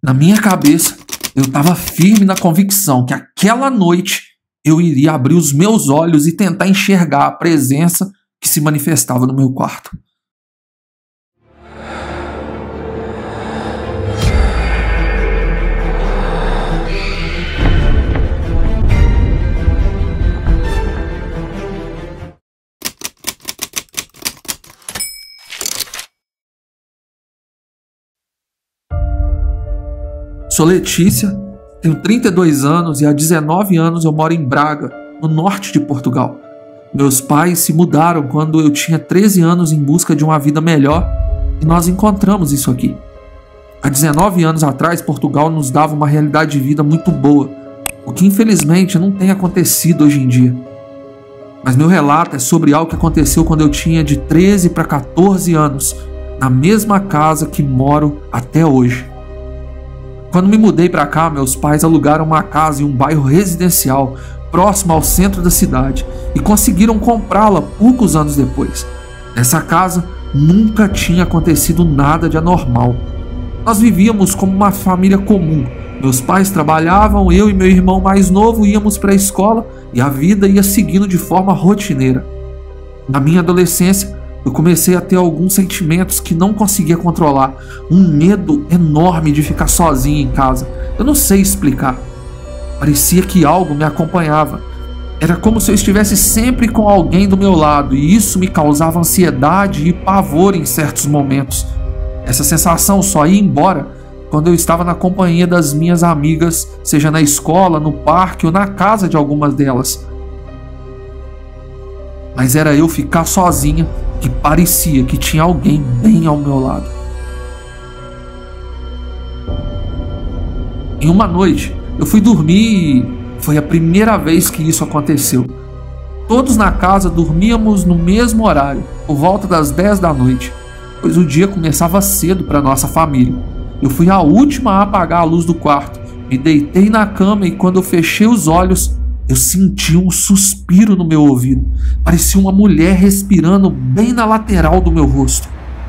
Na minha cabeça, eu estava firme na convicção que aquela noite eu iria abrir os meus olhos e tentar enxergar a presença que se manifestava no meu quarto. Sou Letícia, tenho 32 anos e há 19 anos eu moro em Braga, no norte de Portugal. Meus pais se mudaram quando eu tinha 13 anos em busca de uma vida melhor e nós encontramos isso aqui. Há 19 anos atrás, Portugal nos dava uma realidade de vida muito boa, o que infelizmente não tem acontecido hoje em dia. Mas meu relato é sobre algo que aconteceu quando eu tinha de 13 para 14 anos, na mesma casa que moro até hoje. Quando me mudei para cá, meus pais alugaram uma casa em um bairro residencial próximo ao centro da cidade e conseguiram comprá-la poucos anos depois. Nessa casa nunca tinha acontecido nada de anormal. Nós vivíamos como uma família comum. Meus pais trabalhavam, eu e meu irmão mais novo íamos para a escola e a vida ia seguindo de forma rotineira. Na minha adolescência, eu comecei a ter alguns sentimentos que não conseguia controlar. Um medo enorme de ficar sozinho em casa. Eu não sei explicar. Parecia que algo me acompanhava. Era como se eu estivesse sempre com alguém do meu lado e isso me causava ansiedade e pavor em certos momentos. Essa sensação só ia embora quando eu estava na companhia das minhas amigas, seja na escola, no parque ou na casa de algumas delas. Mas era eu ficar sozinha que parecia que tinha alguém bem ao meu lado. Em uma noite, eu fui dormir e foi a primeira vez que isso aconteceu. Todos na casa dormíamos no mesmo horário, por volta das 10 da noite, pois o dia começava cedo para nossa família. Eu fui a última a apagar a luz do quarto, me deitei na cama e quando eu fechei os olhos, eu senti um suspiro no meu ouvido. Parecia uma mulher respirando bem na lateral do meu rosto.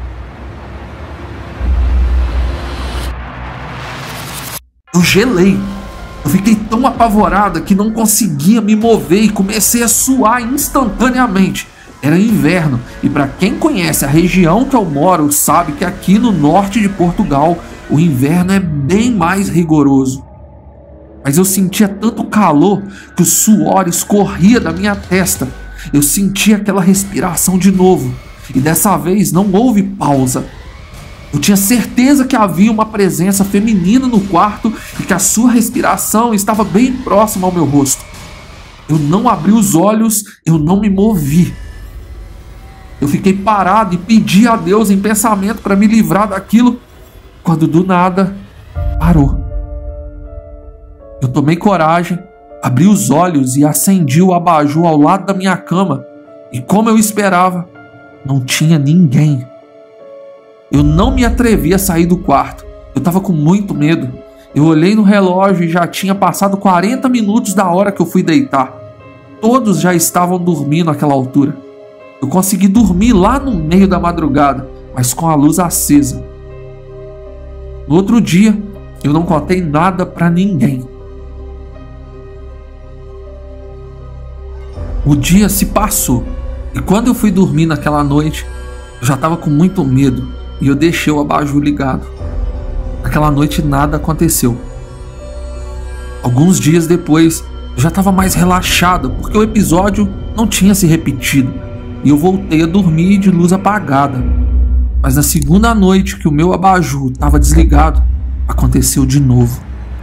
Eu gelei. Eu fiquei tão apavorada que não conseguia me mover e comecei a suar instantaneamente. Era inverno e para quem conhece a região que eu moro sabe que aqui no norte de Portugal o inverno é bem mais rigoroso. Mas eu sentia tanto calor que o suor escorria da minha testa. Eu sentia aquela respiração de novo. E dessa vez não houve pausa. Eu tinha certeza que havia uma presença feminina no quarto e que a sua respiração estava bem próxima ao meu rosto. Eu não abri os olhos, eu não me movi. Eu fiquei parado e pedi a Deus em pensamento para me livrar daquilo, quando do nada parou. Eu tomei coragem, abri os olhos e acendi o abajur ao lado da minha cama. E como eu esperava, não tinha ninguém. Eu não me atrevi a sair do quarto. Eu estava com muito medo. Eu olhei no relógio e já tinha passado 40 minutos da hora que eu fui deitar. Todos já estavam dormindo naquela altura. Eu consegui dormir lá no meio da madrugada, mas com a luz acesa. No outro dia, eu não contei nada para ninguém. O dia se passou e quando eu fui dormir naquela noite, eu já estava com muito medo e eu deixei o abajur ligado. Naquela noite nada aconteceu. Alguns dias depois, eu já estava mais relaxado porque o episódio não tinha se repetido e eu voltei a dormir de luz apagada. Mas na segunda noite que o meu abajur estava desligado, aconteceu de novo.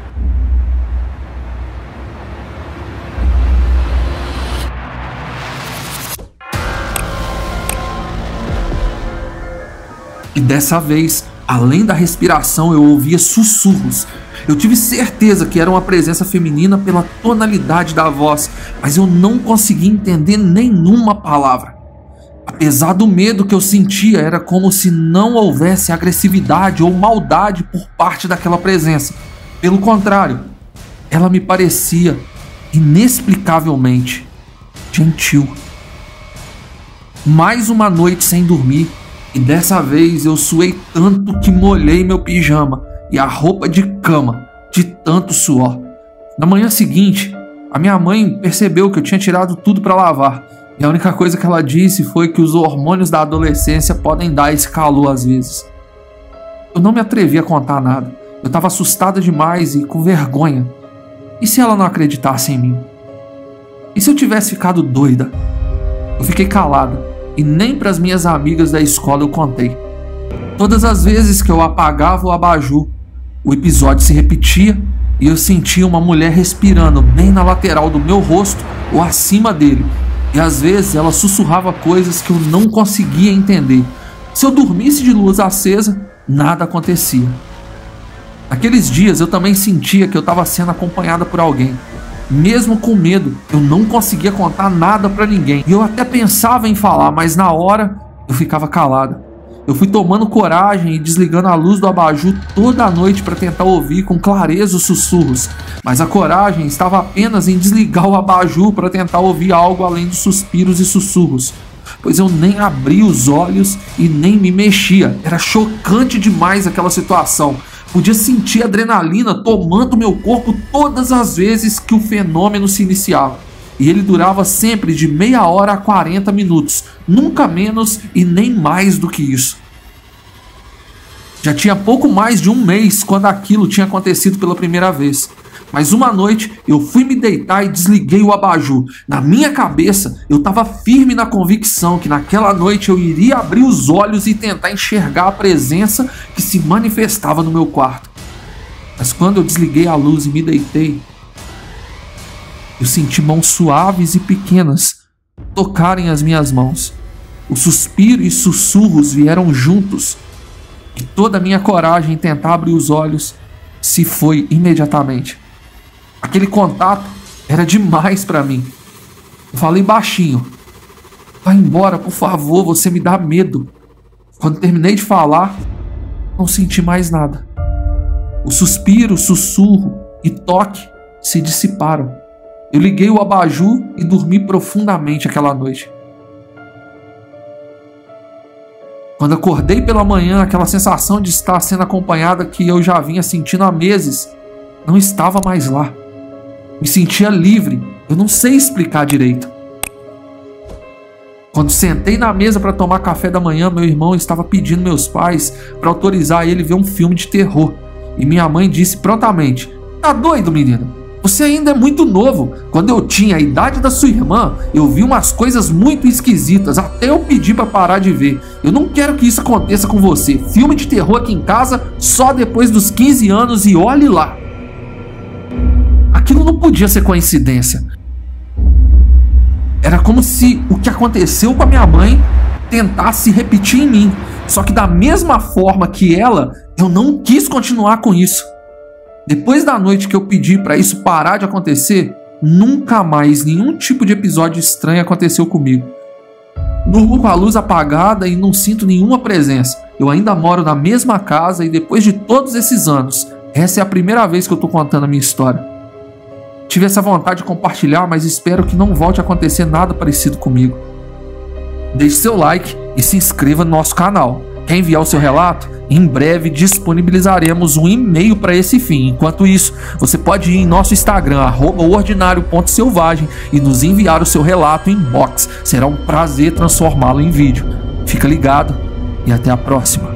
E dessa vez, além da respiração, eu ouvia sussurros. Eu tive certeza que era uma presença feminina pela tonalidade da voz, mas eu não conseguia entender nenhuma palavra. Apesar do medo que eu sentia, era como se não houvesse agressividade ou maldade por parte daquela presença. Pelo contrário, ela me parecia inexplicavelmente gentil. Mais uma noite sem dormir. E dessa vez eu suei tanto que molhei meu pijama e a roupa de cama, de tanto suor. Na manhã seguinte, a minha mãe percebeu que eu tinha tirado tudo para lavar, e a única coisa que ela disse foi que os hormônios da adolescência podem dar esse calor às vezes. Eu não me atrevi a contar nada. Eu estava assustada demais e com vergonha. E se ela não acreditasse em mim? E se eu tivesse ficado doida? Eu fiquei calada e nem para as minhas amigas da escola eu contei. Todas as vezes que eu apagava o abajur, o episódio se repetia e eu sentia uma mulher respirando bem na lateral do meu rosto ou acima dele. E às vezes ela sussurrava coisas que eu não conseguia entender. Se eu dormisse de luz acesa, nada acontecia. Naqueles dias eu também sentia que eu estava sendo acompanhada por alguém. Mesmo com medo, eu não conseguia contar nada para ninguém. E eu até pensava em falar, mas na hora eu ficava calada. Eu fui tomando coragem e desligando a luz do abajur toda a noite para tentar ouvir com clareza os sussurros. Mas a coragem estava apenas em desligar o abajur para tentar ouvir algo além de suspiros e sussurros. Pois eu nem abria os olhos e nem me mexia. Era chocante demais aquela situação. Podia sentir a adrenalina tomando meu corpo todas as vezes que o fenômeno se iniciava. E ele durava sempre de meia hora a 40 minutos, nunca menos e nem mais do que isso. Já tinha pouco mais de um mês quando aquilo tinha acontecido pela primeira vez. Mas uma noite eu fui me deitar e desliguei o abajur. Na minha cabeça eu estava firme na convicção que naquela noite eu iria abrir os olhos e tentar enxergar a presença que se manifestava no meu quarto. Mas quando eu desliguei a luz e me deitei, eu senti mãos suaves e pequenas tocarem as minhas mãos. O suspiro e sussurros vieram juntos e toda a minha coragem em tentar abrir os olhos se foi imediatamente. Aquele contato era demais para mim. Eu falei baixinho: "Vai embora, por favor, você me dá medo." Quando terminei de falar, não senti mais nada. O suspiro, sussurro e toque se dissiparam. Eu liguei o abajur e dormi profundamente aquela noite. Quando acordei pela manhã, aquela sensação de estar sendo acompanhada que eu já vinha sentindo há meses não estava mais lá. Me sentia livre, eu não sei explicar direito. Quando sentei na mesa para tomar café da manhã, meu irmão estava pedindo meus pais para autorizar ele a ver um filme de terror. E minha mãe disse prontamente: "Tá doido, menino? Você ainda é muito novo. Quando eu tinha a idade da sua irmã, eu vi umas coisas muito esquisitas, até eu pedi para parar de ver. Eu não quero que isso aconteça com você. Filme de terror aqui em casa só depois dos 15 anos e olhe lá." Aquilo não podia ser coincidência. Era como se o que aconteceu com a minha mãe tentasse repetir em mim. Só que da mesma forma que ela, eu não quis continuar com isso. Depois da noite que eu pedi para isso parar de acontecer, nunca mais nenhum tipo de episódio estranho aconteceu comigo. Durmo com a luz apagada e não sinto nenhuma presença. Eu ainda moro na mesma casa e depois de todos esses anos, essa é a primeira vez que eu tô contando a minha história. Tive essa vontade de compartilhar, mas espero que não volte a acontecer nada parecido comigo. Deixe seu like e se inscreva no nosso canal. Quer enviar o seu relato? Em breve disponibilizaremos um e-mail para esse fim. Enquanto isso, você pode ir em nosso Instagram, @ordinário.selvagem, e nos enviar o seu relato em box. Será um prazer transformá-lo em vídeo. Fica ligado e até a próxima.